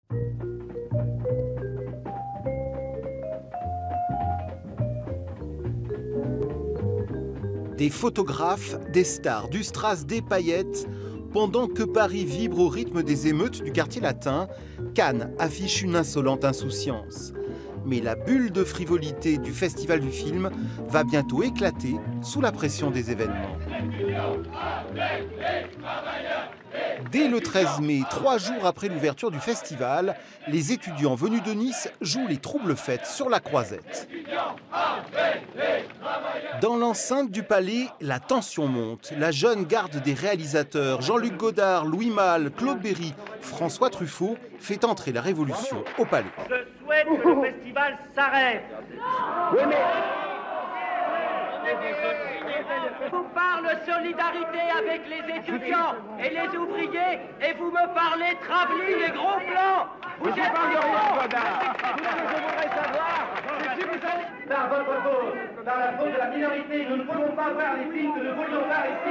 Des photographes, des stars, du strass, des paillettes. Pendant que Paris vibre au rythme des émeutes du quartier latin, Cannes affiche une insolente insouciance. Mais la bulle de frivolité du Festival du film va bientôt éclater sous la pression des événements. Dès le 13 mai, 3 jours après l'ouverture du festival, les étudiants venus de Nice jouent les troubles fêtes sur la Croisette. Dans l'enceinte du palais, la tension monte. La jeune garde des réalisateurs, Jean-Luc Godard, Louis Malle, Claude Berry, François Truffaut, fait entrer la révolution au palais. Je souhaite que le festival s'arrête. Oui, mais... Je vous parle solidarité avec les étudiants et les ouvriers et vous me parlez travelling et gros plans. Vous êtes rien, Godard. Tout ce que je voudrais savoir, c'est si vous allez... Par votre faute, par la faute de la minorité, nous ne pouvons pas voir les films que nous voulions voir ici.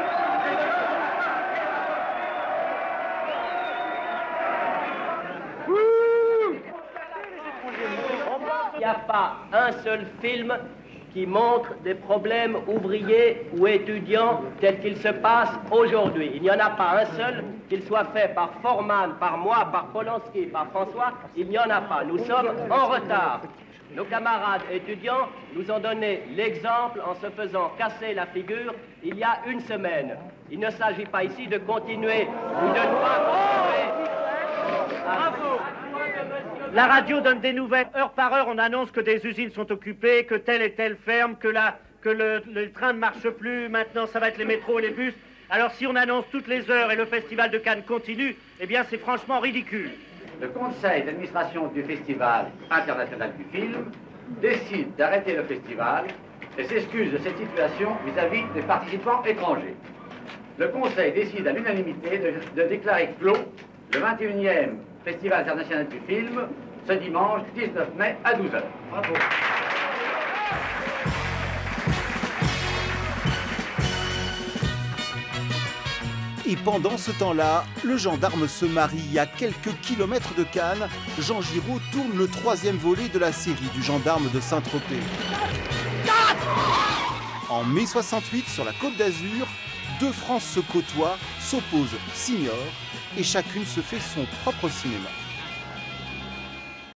Il n'y a pas un seul film qui montre des problèmes ouvriers ou étudiants tels qu'ils se passent aujourd'hui. Il n'y en a pas un seul, qu'il soit fait par Forman, par moi, par Polanski, par François, il n'y en a pas. Nous sommes en retard. Nos camarades étudiants nous ont donné l'exemple en se faisant casser la figure il y a une semaine. Il ne s'agit pas ici de continuer ou de ne pas continuer. Bravo. La radio donne des nouvelles. Heure par heure, on annonce que des usines sont occupées, que telle et telle ferme, que le train ne marche plus. Maintenant, ça va être les métros, les bus. Alors, si on annonce toutes les heures et le festival de Cannes continue, eh bien, c'est franchement ridicule. Le conseil d'administration du Festival international du film décide d'arrêter le festival et s'excuse de cette situation vis-à-vis des participants étrangers. Le conseil décide à l'unanimité de déclarer clos le 21e Festival international du film ce dimanche 19 mai à 12h. Bravo. Et pendant ce temps-là, le gendarme se marie à quelques kilomètres de Cannes. Jean Giraud tourne le 3e volet de la série du gendarme de Saint-Tropez. En mai 68, sur la Côte d'Azur, 2 France se côtoient, s'opposent, s'ignorent, et chacune se fait son propre cinéma.